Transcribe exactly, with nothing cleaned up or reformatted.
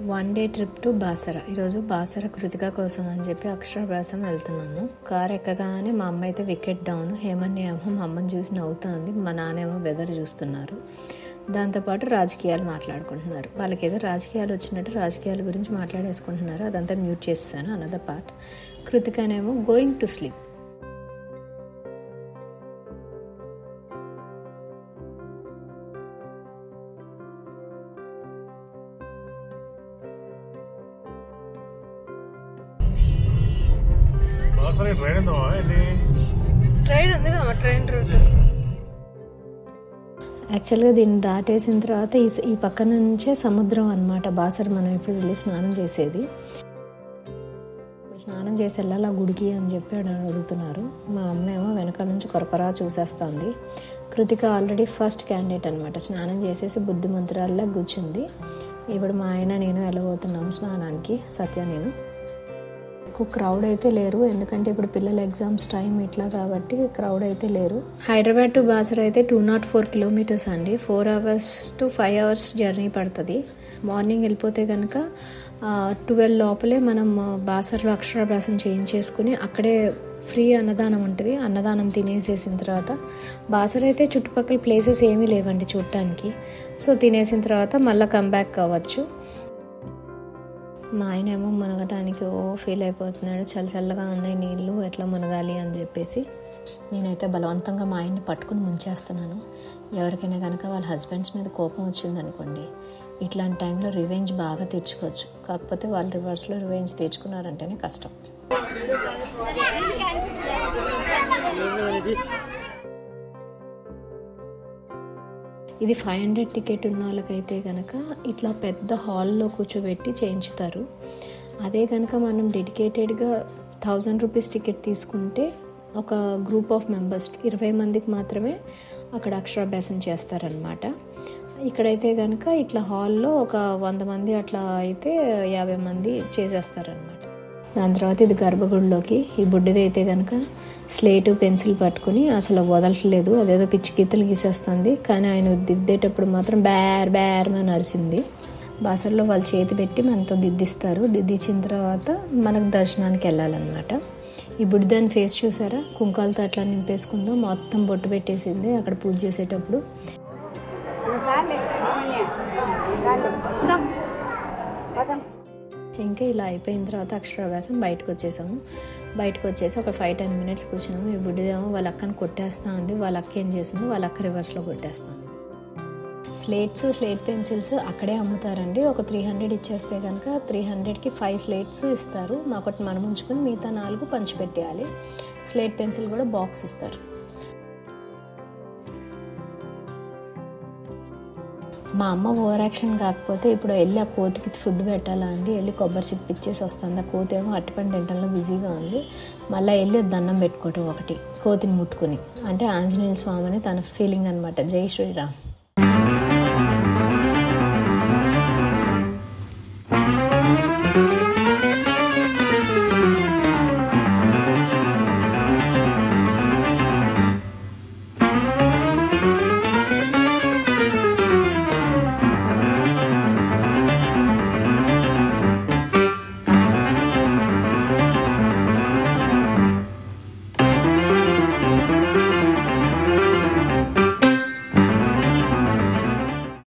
One day trip to Basara. ఈరోజు బాసర కృతిక కోసం అని చెప్పి అక్షరాభ్యాసం వెళ్తున్నాము. కార్ ఎక్కగానే మా అమ్మ అయితే వికెట్ డౌన్, హేమన్య ఏమో మా అమ్మని చూసి నవ్వుతుంది, మా నాన్నేమో వెదర్ చూస్తున్నారు. దాంతోపాటు రాజకీయాలు మాట్లాడుకుంటున్నారు. వాళ్ళకి ఏదో రాజకీయాలు వచ్చినట్టు రాజకీయాల గురించి మాట్లాడేసుకుంటున్నారు. అదంతా మ్యూట్ చేస్తాను. అనదర్ పార్ట్ కృతికనేమో గోయింగ్ టు స్లీప్. ట్రైన్ ఉంది కదా, ట్రైన్ రూట్. యాక్చువల్గా దీన్ని దాటేసిన తర్వాత ఈ ఈ పక్క నుంచే సముద్రం అనమాట బాసర. మనం ఇప్పుడు వెళ్ళి స్నానం చేసేది. ఇప్పుడు స్నానం చేసి వెళ్ళాలి ఆ గుడికి అని చెప్పి అడుగుతున్నారు. మా అమ్మ ఏమో వెనకాల నుంచి కొరకొరా చూసేస్తుంది. కృతిక ఆల్రెడీ ఫస్ట్ క్యాండిడేట్ అనమాట. స్నానం చేసేసి బుద్ధి మంత్రాల్లో కూర్చుంది. ఇప్పుడు మా ఆయన నేను వెళ్ళబోతున్నాము స్నానానికి, సత్య నేను. ఎక్కువ క్రౌడ్ అయితే లేరు, ఎందుకంటే ఇప్పుడు పిల్లల ఎగ్జామ్స్ టైం ఇట్లా కాబట్టి క్రౌడ్ అయితే లేరు. హైదరాబాద్ టు బాసర అయితే టూ నాట్ ఫోర్ కిలోమీటర్స్ అండి. Four hours to five hours journey పడుతుంది. మార్నింగ్ వెళ్ళిపోతే కనుక ట్వెల్వ్ లోపలే మనం బాసరలో అక్షరాభ్యాసం చేయించేసుకుని అక్కడే ఫ్రీ అన్నదానం ఉంటుంది. అన్నదానం తినేసేసిన తర్వాత బాసర అయితే చుట్టుపక్కల ప్లేసెస్ ఏమీ లేవండి చూడటానికి. సో తినేసిన తర్వాత మళ్ళీ కంబ్యాక్ కావచ్చు. మా ఆయన ఏమో మునగటానికి ఓ ఫీల్ అయిపోతున్నాడు. చల్ల చల్లగా ఉన్నాయి నీళ్ళు, ఎట్లా మునగాలి అని చెప్పేసి నేనైతే బలవంతంగా మా ఆయన్ని పట్టుకుని ముంచేస్తున్నాను. ఎవరికైనా కనుక వాళ్ళ హస్బెండ్స్ మీద కోపం వచ్చిందనుకోండి, ఇట్లాంటి టైంలో రివెంజ్ బాగా తీర్చుకోవచ్చు. కాకపోతే వాళ్ళు రివర్స్లో రివెంజ్ తీర్చుకున్నారంటేనే కష్టం. ఇది ఫైవ్ హండ్రెడ్ టికెట్ ఉన్న వాళ్ళకైతే కనుక ఇట్లా పెద్ద హాల్లో కూర్చోబెట్టి చేయించుతారు. అదే కనుక మనం డెడికేటెడ్గా థౌజండ్ రూపీస్ టికెట్ తీసుకుంటే ఒక గ్రూప్ ఆఫ్ మెంబర్స్ ఇరవై మందికి మాత్రమే అక్కడ అక్షరాభ్యాసం చేస్తారనమాట. ఇక్కడైతే కనుక ఇట్లా హాల్లో ఒక వంద మంది అట్లా అయితే యాభై మంది చేసేస్తారనమాట. దాని తర్వాత ఇది గర్భగుడిలోకి. ఈ బుడ్డిది అయితే కనుక స్లేటు పెన్సిల్ పట్టుకుని అసలు వదలట్లేదు, అదేదో పిచ్చి గీతలు గీసేస్తుంది. కానీ ఆయన దిద్దేటప్పుడు మాత్రం బ్యార్ బ్యార్ అని అరిసింది. బాసరలో వాళ్ళు చేతి పెట్టి మనతో దిద్దిస్తారు. దిద్దించిన తర్వాత మనకు దర్శనానికి వెళ్ళాలన్నమాట. ఈ బుడ్డిదాని ఫేస్ చూసారా, కుంకాలతో అట్లా నింపేసుకుందో, మొత్తం బొట్టు పెట్టేసింది అక్కడ పూజ చేసేటప్పుడు. ఇంకా ఇలా అయిపోయిన తర్వాత అక్షరాభ్యాసం బయటకు వచ్చేసాము. బయటకు వచ్చేసి ఒక ఫైవ్ టెన్ మినిట్స్ కూర్చున్నాము. ఈ బుడ్డిదేమో వాళ్ళ అక్కని కొట్టేస్తా ఉంది. వాళ్ళ అక్క ఏం చేసింది, వాళ్ళ అక్క రివర్స్లో కొట్టేస్తాం. స్లేట్స్, స్లేట్ పెన్సిల్స్ అక్కడే అమ్ముతారండి. ఒక త్రీ హండ్రెడ్ ఇచ్చేస్తే కనుక త్రీ హండ్రెడ్కి ఫైవ్ స్లేట్స్ ఇస్తారు. మాకొకటి మనం ఉంచుకొని మిగతా నాలుగు పంచిపెట్టేయాలి. స్లేట్ పెన్సిల్ కూడా బాక్స్ ఇస్తారు. మా అమ్మ ఓవర్ యాక్షన్ కాకపోతే ఇప్పుడు వెళ్ళి ఆ కోతికి ఫుడ్ పెట్టాలా అండి, వెళ్ళి కొబ్బరి చిప్పి ఇచ్చేసి వస్తుంది. ఆ కోతి ఏమో అట్టిపండు తింటంలో బిజీగా ఉంది. మళ్ళీ వెళ్ళి దండం పెట్టుకోవటం ఒకటి కోతిని ముట్టుకుని, అంటే ఆంజనేయ స్వామి అని తన ఫీలింగ్ అనమాట. జై శ్రీరామ్.